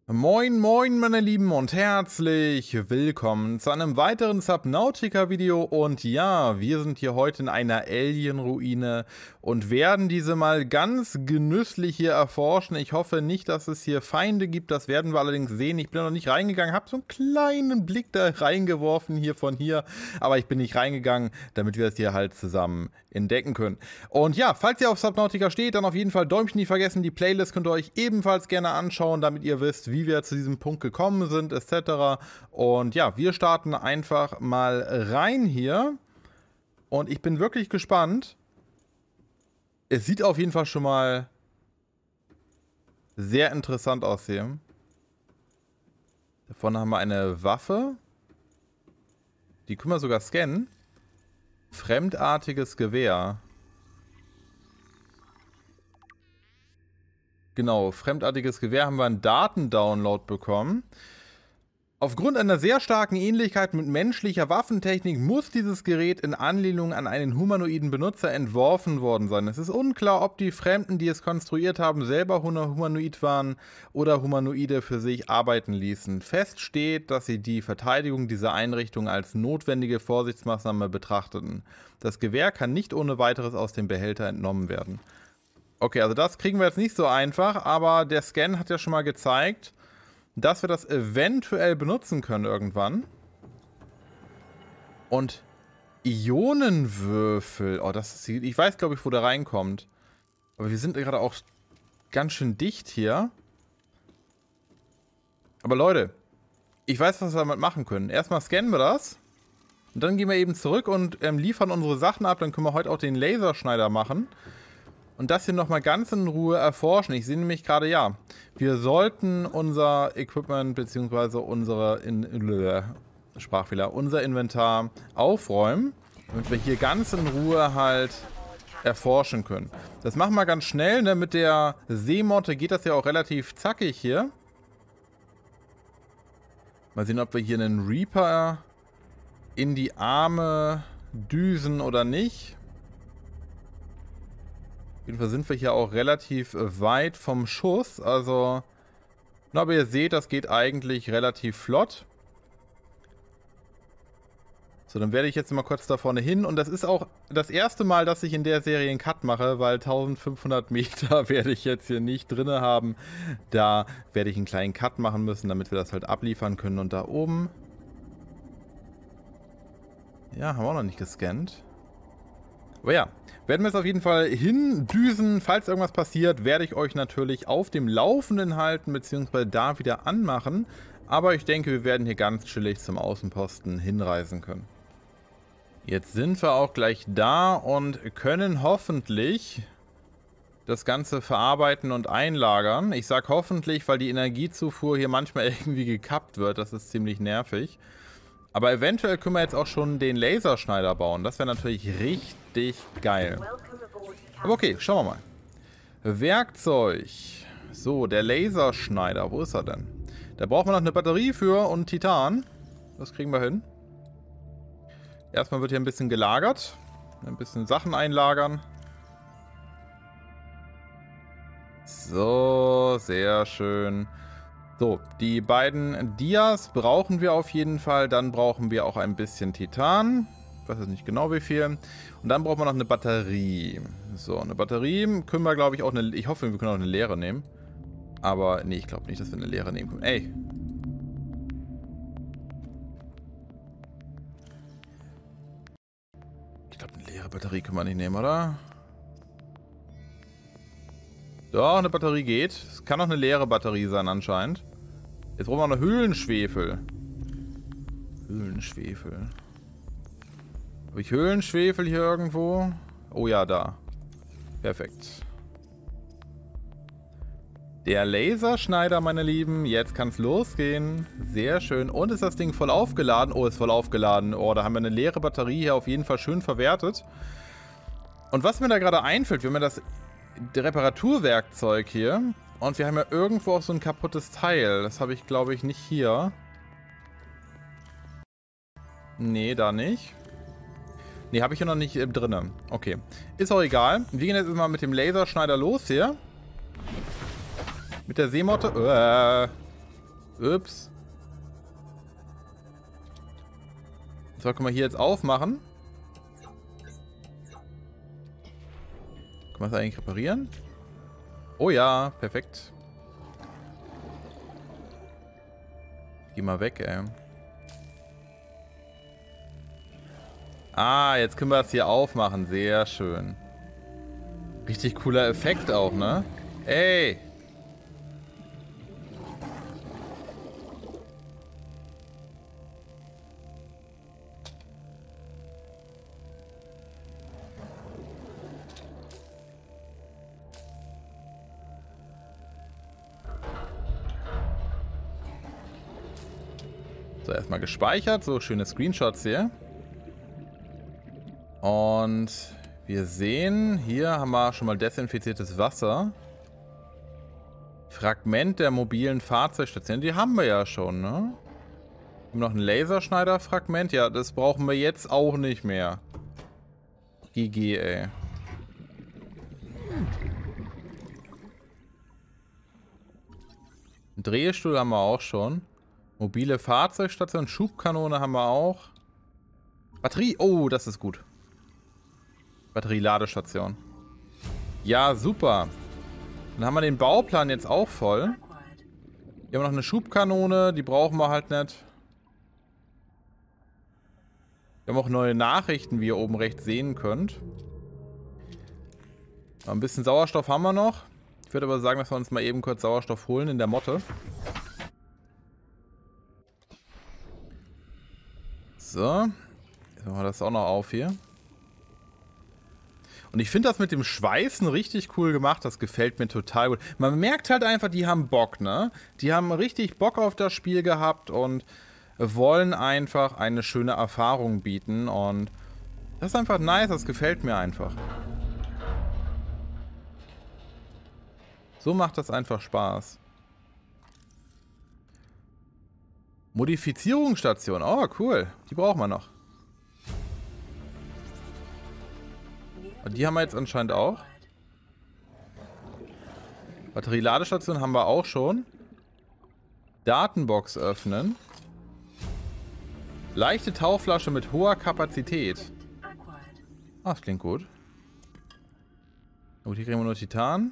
Moin moin meine Lieben und herzlich willkommen zu einem weiteren Subnautica Video und ja, wir sind hier heute in einer Alien-Ruine und werden diese mal ganz genüsslich hier erforschen. Ich hoffe nicht, dass es hier Feinde gibt, das werden wir allerdings sehen. Ich bin noch nicht reingegangen, habe so einen kleinen Blick da reingeworfen hier von hier, aber ich bin nicht reingegangen, damit wir das hier halt zusammen entdecken können. Und ja, falls ihr auf Subnautica steht, dann auf jeden Fall Däumchen nicht vergessen, die Playlist könnt ihr euch ebenfalls gerne anschauen, damit ihr wisst, wie wir zu diesem Punkt gekommen sind, etc. Und ja, wir starten einfach mal rein hier. Und ich bin wirklich gespannt. Es sieht auf jeden Fall schon mal sehr interessant aus hier. Da vorne haben wir eine Waffe. Die können wir sogar scannen. Fremdartiges Gewehr. Genau, fremdartiges Gewehr haben wir einen Datendownload bekommen. Aufgrund einer sehr starken Ähnlichkeit mit menschlicher Waffentechnik muss dieses Gerät in Anlehnung an einen humanoiden Benutzer entworfen worden sein. Es ist unklar, ob die Fremden, die es konstruiert haben, selber humanoid waren oder Humanoide für sich arbeiten ließen. Fest steht, dass sie die Verteidigung dieser Einrichtung als notwendige Vorsichtsmaßnahme betrachteten. Das Gewehr kann nicht ohne weiteres aus dem Behälter entnommen werden. Okay, also das kriegen wir jetzt nicht so einfach, aber der Scan hat ja schon mal gezeigt, dass wir das eventuell benutzen können irgendwann. Und Ionenwürfel, oh, das ist, ich weiß, glaube ich, wo der reinkommt. Aber wir sind gerade auch ganz schön dicht hier. Aber Leute, ich weiß, was wir damit machen können. Erstmal scannen wir das. Und dann gehen wir eben zurück und liefern unsere Sachen ab. Dann können wir heute auch den Laserschneider machen. Und das hier nochmal ganz in Ruhe erforschen. Ich sehe nämlich gerade, ja, wir sollten unser Equipment bzw. unser Inventar aufräumen, damit wir hier ganz in Ruhe halt erforschen können. Das machen wir ganz schnell, ne? Mit der Seemotte geht das ja auch relativ zackig hier. Mal sehen, ob wir hier einen Reaper in die Arme düsen oder nicht. Auf jeden Fall sind wir hier auch relativ weit vom Schuss, also, aber ihr seht, das geht eigentlich relativ flott. So, dann werde ich jetzt mal kurz da vorne hin und das ist auch das erste Mal, dass ich in der Serie einen Cut mache, weil 1500 Meter werde ich jetzt hier nicht drin haben. Da werde ich einen kleinen Cut machen müssen, damit wir das halt abliefern können. Und da oben, ja, haben wir auch noch nicht gescannt. Aber ja, werden wir es auf jeden Fall hindüsen. Falls irgendwas passiert, werde ich euch natürlich auf dem Laufenden halten, beziehungsweise da wieder anmachen. Aber ich denke, wir werden hier ganz chillig zum Außenposten hinreisen können. Jetzt sind wir auch gleich da und können hoffentlich das Ganze verarbeiten und einlagern. Ich sage hoffentlich, weil die Energiezufuhr hier manchmal irgendwie gekappt wird. Das ist ziemlich nervig. Aber eventuell können wir jetzt auch schon den Laserschneider bauen. Das wäre natürlich richtig geil. Aber okay, schauen wir mal. Werkzeug. So, der Laserschneider. Wo ist er denn? Da braucht man noch eine Batterie für und Titan. Das kriegen wir hin. Erstmal wird hier ein bisschen gelagert. Ein bisschen Sachen einlagern. So, sehr schön. So, die beiden Dias brauchen wir auf jeden Fall. Dann brauchen wir auch ein bisschen Titan. Ich weiß jetzt nicht genau wie viel. Und dann brauchen wir noch eine Batterie. So, eine Batterie können wir, glaube ich, auch eine... Ich hoffe, wir können auch eine leere nehmen. Aber nee, ich glaube nicht, dass wir eine leere nehmen können. Ey. Ich glaube, eine leere Batterie können wir nicht nehmen, oder? Doch, eine Batterie geht. Es kann auch eine leere Batterie sein anscheinend. Jetzt brauchen wir noch Höhlenschwefel. Höhlenschwefel. Habe ich Höhlenschwefel hier irgendwo? Oh ja, da. Perfekt. Der Laserschneider, meine Lieben. Jetzt kann es losgehen. Sehr schön. Und ist das Ding voll aufgeladen? Oh, ist voll aufgeladen. Oh, da haben wir eine leere Batterie hier auf jeden Fall schön verwertet. Und was mir da gerade einfällt, wir haben ja das Reparaturwerkzeug hier. Und wir haben ja irgendwo auch so ein kaputtes Teil. Das habe ich, glaube ich, nicht hier. Nee, da nicht. Nee, habe ich hier noch nicht drin. Okay. Ist auch egal. Wir gehen jetzt mal mit dem Laserschneider los hier. Mit der Seemotte. Ups. So, können wir hier jetzt aufmachen. Können wir das eigentlich reparieren? Oh ja, perfekt. Geh mal weg, ey. Ah, jetzt können wir das hier aufmachen. Sehr schön. Richtig cooler Effekt auch, ne? Ey! So, erstmal gespeichert. So, schöne Screenshots hier. Und wir sehen, hier haben wir schon mal desinfiziertes Wasser. Fragment der mobilen Fahrzeugstation. Die haben wir ja schon, ne? Haben wir noch ein Laserschneider-Fragment? Ja, das brauchen wir jetzt auch nicht mehr. GG, ey. Einen Drehstuhl haben wir auch schon. Mobile Fahrzeugstation, Schubkanone haben wir auch. Batterie, oh, das ist gut. Batterie-Ladestation. Ja, super. Dann haben wir den Bauplan jetzt auch voll. Hier haben wir noch eine Schubkanone, die brauchen wir halt nicht. Wir haben auch neue Nachrichten, wie ihr oben rechts sehen könnt. Ein bisschen Sauerstoff haben wir noch. Ich würde aber sagen, dass wir uns mal eben kurz Sauerstoff holen in der Motte. So. Jetzt machen wir das auch noch auf hier. Und ich finde das mit dem Schweißen richtig cool gemacht. Das gefällt mir total gut. Man merkt halt einfach, die haben Bock, ne? Die haben richtig Bock auf das Spiel gehabt und wollen einfach eine schöne Erfahrung bieten. Und das ist einfach nice. Das gefällt mir einfach. So macht das einfach Spaß. Modifizierungsstation. Oh, cool. Die brauchen wir noch. Und die haben wir jetzt anscheinend auch. Batterie-Ladestation haben wir auch schon. Datenbox öffnen. Leichte Tauchflasche mit hoher Kapazität. Ah, das klingt gut. Gut, hier kriegen wir nur Titan.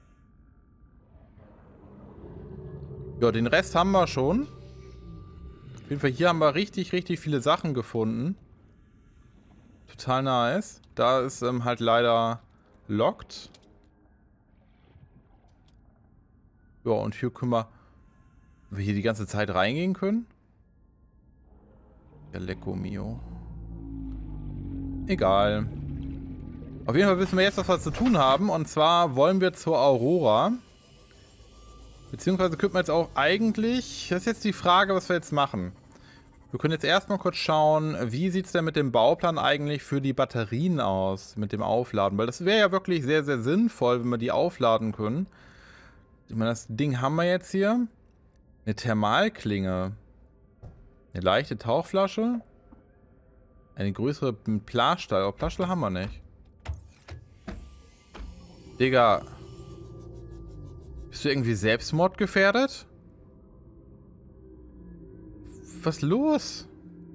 Ja, den Rest haben wir schon. Auf jeden Fall, hier haben wir richtig, richtig viele Sachen gefunden. Total nice. Da ist halt leider locked. Ja, und hier können wir hier die ganze Zeit reingehen können. Ja, Lecco mio. Egal. Auf jeden Fall wissen wir jetzt, was wir zu tun haben. Und zwar wollen wir zur Aurora. Beziehungsweise könnten wir jetzt auch eigentlich... Das ist jetzt die Frage, was wir jetzt machen. Wir können jetzt erstmal kurz schauen, wie sieht es denn mit dem Bauplan eigentlich für die Batterien aus, mit dem Aufladen. Weil das wäre ja wirklich sehr, sehr sinnvoll, wenn wir die aufladen können. Ich meine, das Ding haben wir jetzt hier. Eine Thermalklinge. Eine leichte Tauchflasche. Eine größere Plastall. Aber Plastall haben wir nicht. Digga. Bist du irgendwie selbstmordgefährdet? Was ist los?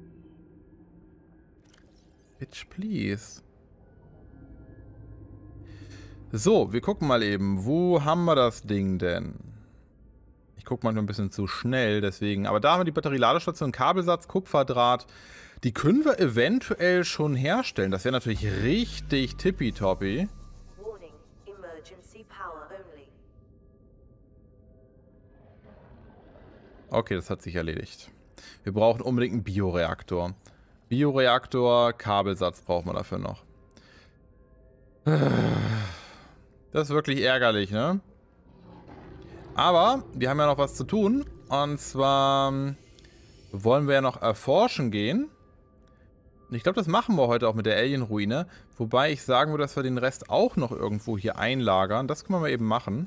Bitch, please. So, wir gucken mal eben. Wo haben wir das Ding denn? Ich gucke mal nur ein bisschen zu schnell, deswegen. Aber da haben wir die Batterie-Ladestation, Kabelsatz, Kupferdraht. Die können wir eventuell schon herstellen. Das wäre natürlich richtig tippitoppi. Okay, das hat sich erledigt. Wir brauchen unbedingt einen Bioreaktor. Bioreaktor, Kabelsatz brauchen wir dafür noch. Das ist wirklich ärgerlich, ne? Aber wir haben ja noch was zu tun. Und zwar wollen wir ja noch erforschen gehen. Und ich glaube, das machen wir heute auch mit der Alien-Ruine. Wobei ich sagen würde, dass wir den Rest auch noch irgendwo hier einlagern. Das können wir mal eben machen.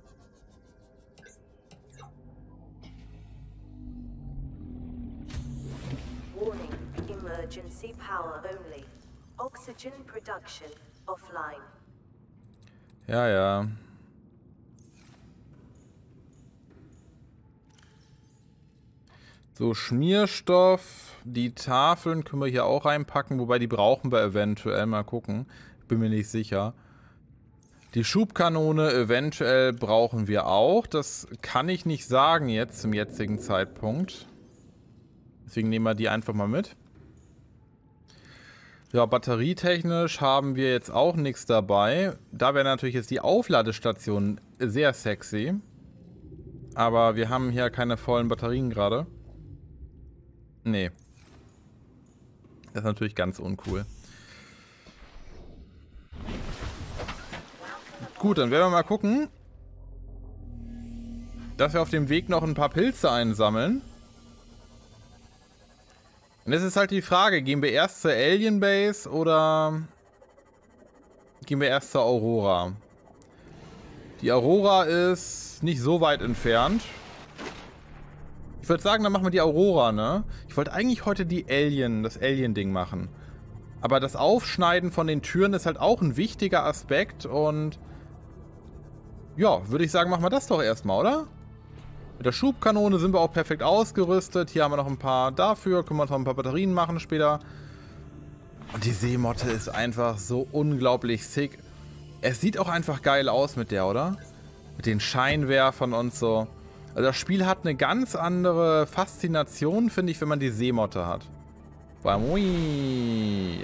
Emergency power only. Oxygen production offline. Ja, ja. So, Schmierstoff. Die Tafeln können wir hier auch reinpacken, wobei die brauchen wir eventuell. Mal gucken. Bin mir nicht sicher. Die Schubkanone eventuell brauchen wir auch. Das kann ich nicht sagen jetzt zum jetzigen Zeitpunkt. Deswegen nehmen wir die einfach mal mit. Ja, batterietechnisch haben wir jetzt auch nichts dabei. Da wäre natürlich jetzt die Aufladestation sehr sexy. Aber wir haben hier keine vollen Batterien gerade. Nee. Das ist natürlich ganz uncool. Gut, dann werden wir mal gucken, dass wir auf dem Weg noch ein paar Pilze einsammeln. Und jetzt ist halt die Frage, gehen wir erst zur Alien Base oder gehen wir erst zur Aurora? Die Aurora ist nicht so weit entfernt. Ich würde sagen, dann machen wir die Aurora, ne? Ich wollte eigentlich heute das Alien-Ding machen. Aber das Aufschneiden von den Türen ist halt auch ein wichtiger Aspekt und ja, würde ich sagen, machen wir das doch erstmal, oder? Mit der Schubkanone sind wir auch perfekt ausgerüstet. Hier haben wir noch ein paar dafür. Können wir noch ein paar Batterien machen später. Und die Seemotte ist einfach so unglaublich sick. Es sieht auch einfach geil aus mit der, oder? Mit den Scheinwerfern und so. Also das Spiel hat eine ganz andere Faszination, finde ich, wenn man die Seemotte hat. Ui.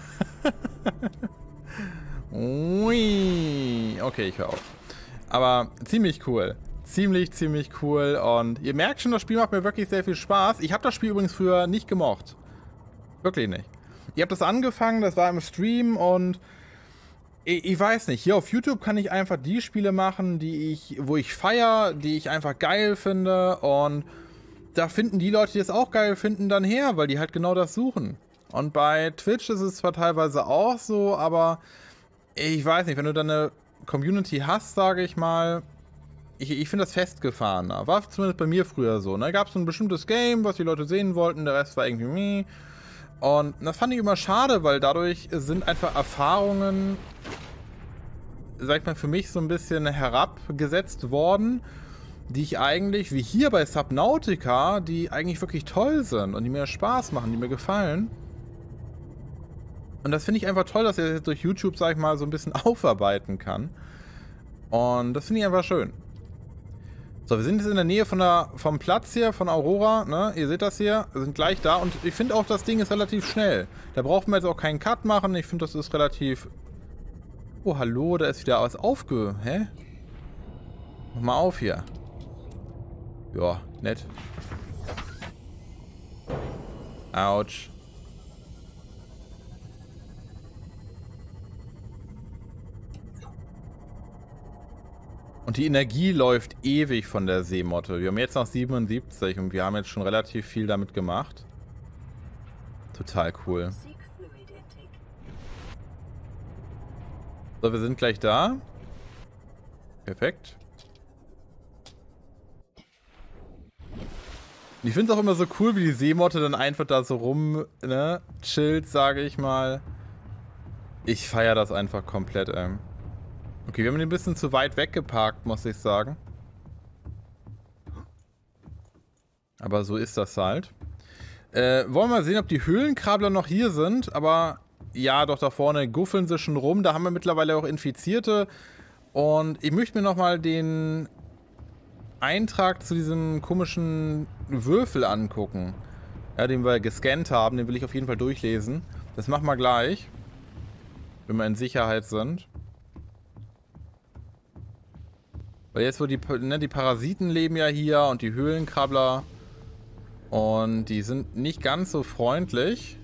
Ui. Okay, ich höre auf. Aber ziemlich cool. Ziemlich cool. Und ihr merkt schon, das Spiel macht mir wirklich sehr viel Spaß. Ich habe das Spiel übrigens früher nicht gemocht. Wirklich nicht. Ihr habt das angefangen, das war im Stream und ich weiß nicht, hier auf YouTube kann ich einfach die Spiele machen, wo ich feiere, die ich einfach geil finde und da finden die Leute, die es auch geil finden, dann her, weil die halt genau das suchen. Und bei Twitch ist es zwar teilweise auch so, aber ich weiß nicht, wenn du dann eine Community hast, sage ich mal, ich finde das festgefahrener. War zumindest bei mir früher so. Da gab es so ein bestimmtes Game, was die Leute sehen wollten, der Rest war irgendwie meh. Und das fand ich immer schade, weil dadurch sind einfach Erfahrungen, sag ich mal, für mich so ein bisschen herabgesetzt worden, die ich eigentlich, wie hier bei Subnautica, die eigentlich wirklich toll sind und die mir Spaß machen, die mir gefallen. Und das finde ich einfach toll, dass ich das jetzt durch YouTube, sag ich mal, so ein bisschen aufarbeiten kann. Und das finde ich einfach schön. So, wir sind jetzt in der Nähe vom Platz hier, von Aurora, ne? Ihr seht das hier, wir sind gleich da und ich finde auch, das Ding ist relativ schnell. Da braucht man jetzt auch keinen Cut machen, ich finde, das ist relativ... Oh, hallo, da ist wieder was Hä? Mach mal auf hier. Ja, nett. Autsch. Und die Energie läuft ewig von der Seemotte. Wir haben jetzt noch 77 und wir haben jetzt schon relativ viel damit gemacht. Total cool. So, wir sind gleich da. Perfekt. Ich finde es auch immer so cool, wie die Seemotte dann einfach da so rum, ne, chillt, sage ich mal. Ich feiere das einfach komplett, ey. Okay, wir haben den ein bisschen zu weit weggeparkt, muss ich sagen. Aber so ist das halt. Wollen wir mal sehen, ob die Höhlenkrabbler noch hier sind. Aber ja, doch da vorne guffeln sie schon rum. Da haben wir mittlerweile auch Infizierte. Und ich möchte mir nochmal den Eintrag zu diesem komischen Würfel angucken. Ja, den wir gescannt haben. Den will ich auf jeden Fall durchlesen. Das machen wir gleich. Wenn wir in Sicherheit sind. Weil jetzt, wo die Parasiten leben ja hier und die Höhlenkrabbler. Und die sind nicht ganz so freundlich.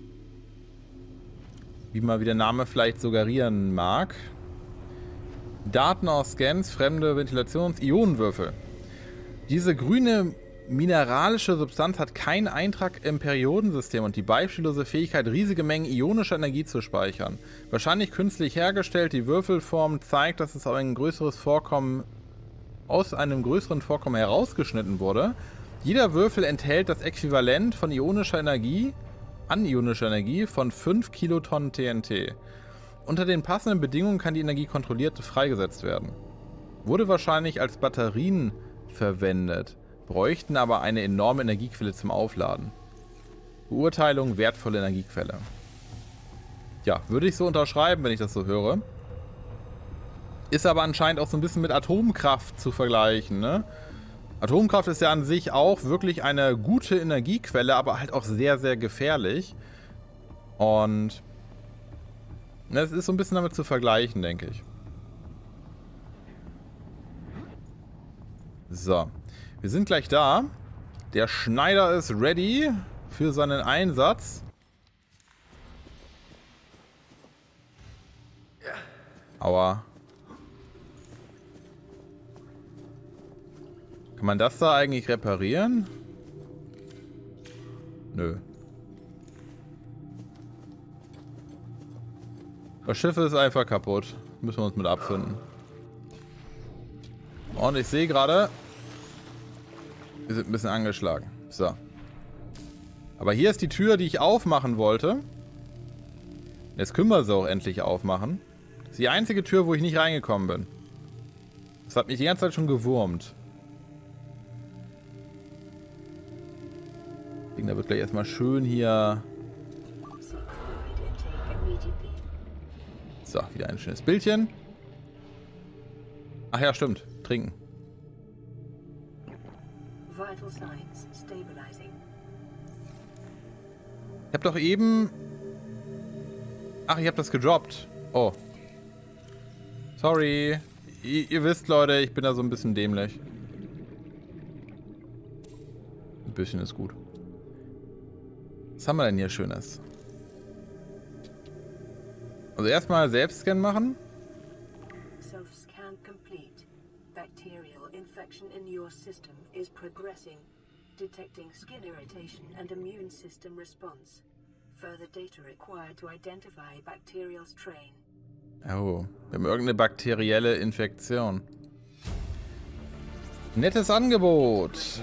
Wie mal wie der Name vielleicht suggerieren mag. Daten aus Scans, fremde Ventilations-Ionenwürfel. Diese grüne mineralische Substanz hat keinen Eintrag im Periodensystem und die beispiellose Fähigkeit, riesige Mengen ionischer Energie zu speichern. Wahrscheinlich künstlich hergestellt, die Würfelform zeigt, dass es aus einem größeren Vorkommen herausgeschnitten wurde. Jeder Würfel enthält das Äquivalent von ionischer Energie von 5 Kilotonnen TNT. Unter den passenden Bedingungen kann die Energie kontrolliert freigesetzt werden. Wurde wahrscheinlich als Batterien verwendet. bräuchten aber eine enorme Energiequelle zum Aufladen. Beurteilung, wertvolle Energiequelle. Ja, würde ich so unterschreiben, wenn ich das so höre. Ist aber anscheinend auch so ein bisschen mit Atomkraft zu vergleichen, ne? Atomkraft ist ja an sich auch wirklich eine gute Energiequelle, aber halt auch sehr, sehr gefährlich. Und es ist so ein bisschen damit zu vergleichen, denke ich. So, wir sind gleich da. Der Schneider ist ready für seinen Einsatz. Aua. Kann man das da eigentlich reparieren? Nö. Das Schiff ist einfach kaputt. Müssen wir uns mit abfinden. Und ich sehe gerade, wir sind ein bisschen angeschlagen. So. Aber hier ist die Tür, die ich aufmachen wollte. Jetzt können wir sie auch endlich aufmachen. Das ist die einzige Tür, wo ich nicht reingekommen bin. Das hat mich die ganze Zeit schon gewurmt. Da wird gleich erstmal schön hier. So, wieder ein schönes Bildchen. Ach ja, stimmt. Trinken. Ich hab doch eben... Ach, ich hab das gedroppt. Oh. Sorry. Ihr wisst, Leute, ich bin da so ein bisschen dämlich. Ein bisschen ist gut. Was haben wir denn hier Schönes? Also erstmal Selbstscan machen. Self-scan complete. Bacterial infection in your system is progressing. Detecting skin irritation and immune system response. Further data required to identify bacterial strain. Oh, wir haben irgendeine bakterielle Infektion. Nettes Angebot.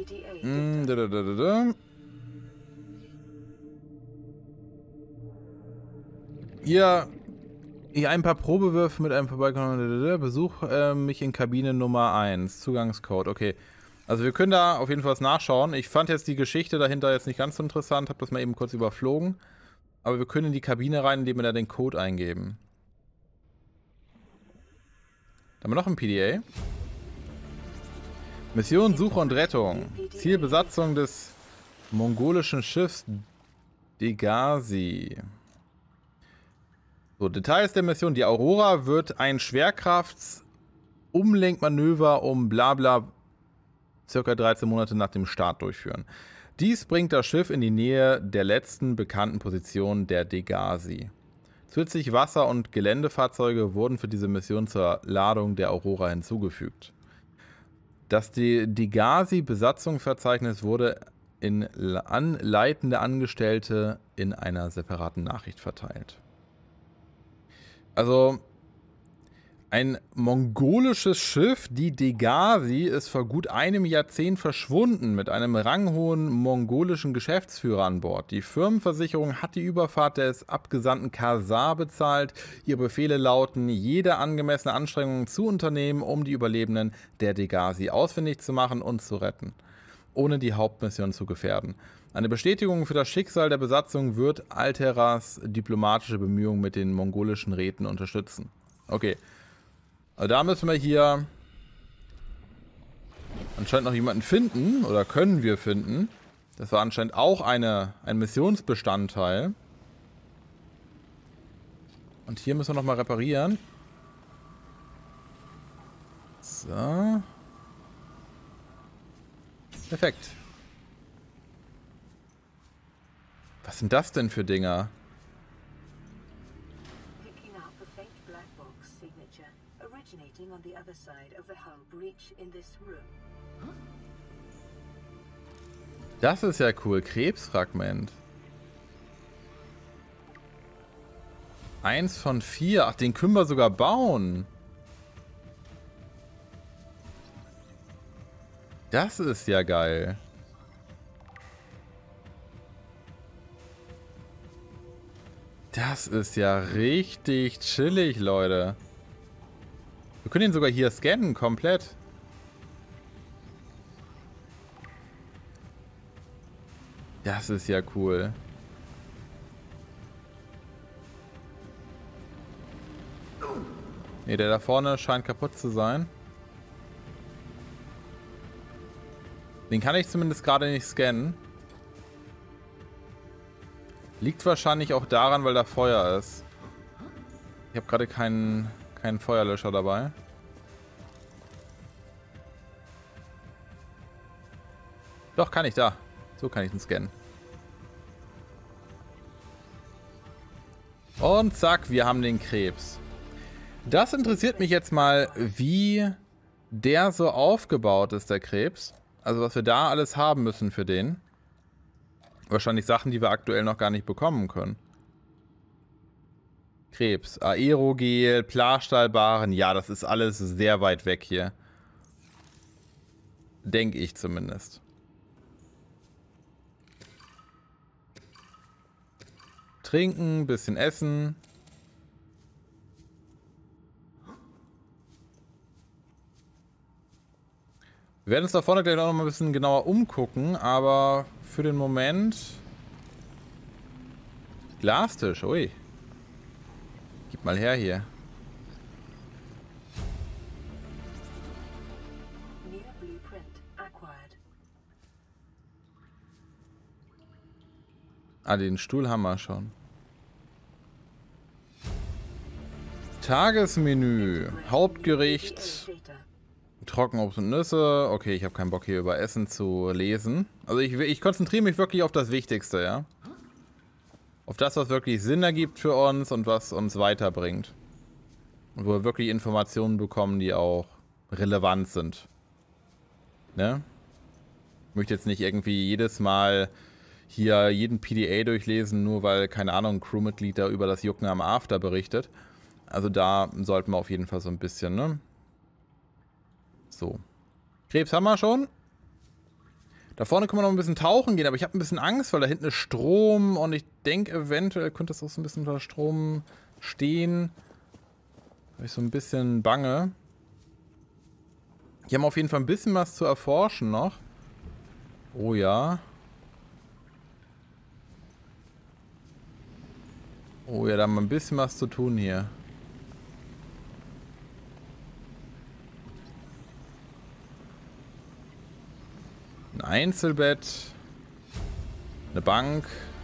Hier ein paar Probewürfe mit einem vorbeikommenden Besuch mich in Kabine Nummer 1. Zugangscode, okay. Also wir können da auf jeden Fall was nachschauen. Ich fand jetzt die Geschichte dahinter jetzt nicht ganz so interessant, habe das mal eben kurz überflogen. Aber wir können in die Kabine rein, indem wir da den Code eingeben. Da haben wir noch ein PDA. Mission Suche und Rettung. Ziel Besatzung des mongolischen Schiffs Degasi. So, Details der Mission. Die Aurora wird ein Schwerkrafts-Umlenkmanöver um Blabla circa 13 Monate nach dem Start durchführen. Dies bringt das Schiff in die Nähe der letzten bekannten Position der Degasi. Zusätzlich Wasser- und Geländefahrzeuge wurden für diese Mission zur Ladung der Aurora hinzugefügt. Das Degasi-Besatzungsverzeichnis wurde an leitende Angestellte in einer separaten Nachricht verteilt. Also, ein mongolisches Schiff, die Degasi, ist vor gut einem Jahrzehnt verschwunden mit einem ranghohen mongolischen Geschäftsführer an Bord. Die Firmenversicherung hat die Überfahrt des Abgesandten Khazar bezahlt. Ihre Befehle lauten, jede angemessene Anstrengung zu unternehmen, um die Überlebenden der Degasi ausfindig zu machen und zu retten, ohne die Hauptmission zu gefährden. Eine Bestätigung für das Schicksal der Besatzung wird Alteras diplomatische Bemühungen mit den mongolischen Räten unterstützen. Okay. Also da müssen wir hier anscheinend noch jemanden finden, oder können wir finden. Das war anscheinend auch ein Missionsbestandteil. Und hier müssen wir nochmal reparieren. So. Perfekt. Was sind das denn für Dinger? Das ist ja cool. Krebsfragment. 1 von 4. Ach, den können wir sogar bauen. Das ist ja geil. Das ist ja richtig chillig, Leute. Wir können ihn sogar hier scannen, komplett. Das ist ja cool. Ne, der da vorne scheint kaputt zu sein. Den kann ich zumindest gerade nicht scannen. Liegt wahrscheinlich auch daran, weil da Feuer ist. Ich habe gerade keinen Feuerlöscher dabei. Doch, kann ich da. So kann ich ihn scannen. Und zack, wir haben den Krebs. Das interessiert mich jetzt mal, wie der so aufgebaut ist, der Krebs. Also was wir da alles haben müssen für den. Wahrscheinlich Sachen, die wir aktuell noch gar nicht bekommen können. Krebs, Aerogel, Plastallbaren. Ja, das ist alles sehr weit weg hier. Denke ich zumindest. Trinken, bisschen essen. Wir werden uns da vorne gleich noch mal ein bisschen genauer umgucken, aber für den Moment... Glastisch, ui. Gib mal her hier. Ah, den Stuhl haben wir schon. Tagesmenü. Hauptgericht. Trockenobst und Nüsse. Okay, ich habe keinen Bock hier über Essen zu lesen. Also ich konzentriere mich wirklich auf das Wichtigste, ja. Auf das, was wirklich Sinn ergibt für uns und was uns weiterbringt. Und wo wir wirklich Informationen bekommen, die auch relevant sind. Ne? Ich möchte jetzt nicht irgendwie jedes Mal hier jeden PDA durchlesen, nur weil, keine Ahnung, ein Crewmitglied da über das Jucken am After berichtet. Also da sollten wir auf jeden Fall so ein bisschen, ne? So. Krebs haben wir schon. Da vorne können wir noch ein bisschen tauchen gehen, aber ich habe ein bisschen Angst, weil da hinten ist Strom und ich denke, eventuell könnte es auch so ein bisschen unter Strom stehen. Da habe ich so ein bisschen Bange. Hier haben wir auf jeden Fall ein bisschen was zu erforschen noch. Oh ja. Oh ja, da haben wir ein bisschen was zu tun hier. Ein Einzelbett. Eine Bank.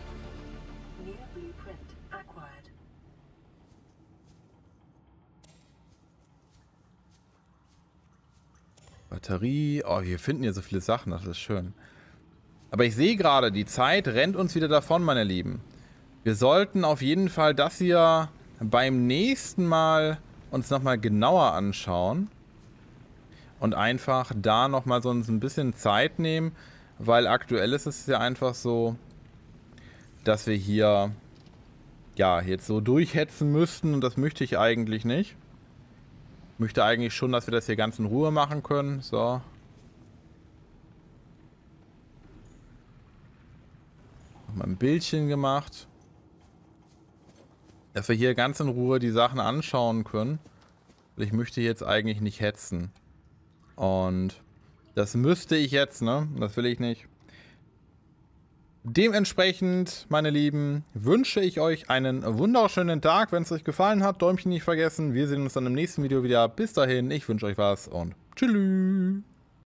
Batterie. Oh, wir finden hier so viele Sachen. Das ist schön. Aber ich sehe gerade, die Zeit rennt uns wieder davon, meine Lieben. Wir sollten auf jeden Fall das hier beim nächsten Mal uns nochmal genauer anschauen. Und einfach da nochmal so ein bisschen Zeit nehmen. Weil aktuell ist es ja einfach so, dass wir hier ja jetzt so durchhetzen müssten. Und das möchte ich eigentlich nicht. Ich möchte eigentlich schon, dass wir das hier ganz in Ruhe machen können. So. Nochmal ein Bildchen gemacht. Dass wir hier ganz in Ruhe die Sachen anschauen können. Weil ich möchte jetzt eigentlich nicht hetzen. Und das müsste ich jetzt, ne? Das will ich nicht. Dementsprechend, meine Lieben, wünsche ich euch einen wunderschönen Tag. Wenn es euch gefallen hat, Däumchen nicht vergessen. Wir sehen uns dann im nächsten Video wieder. Bis dahin, ich wünsche euch was und tschüss.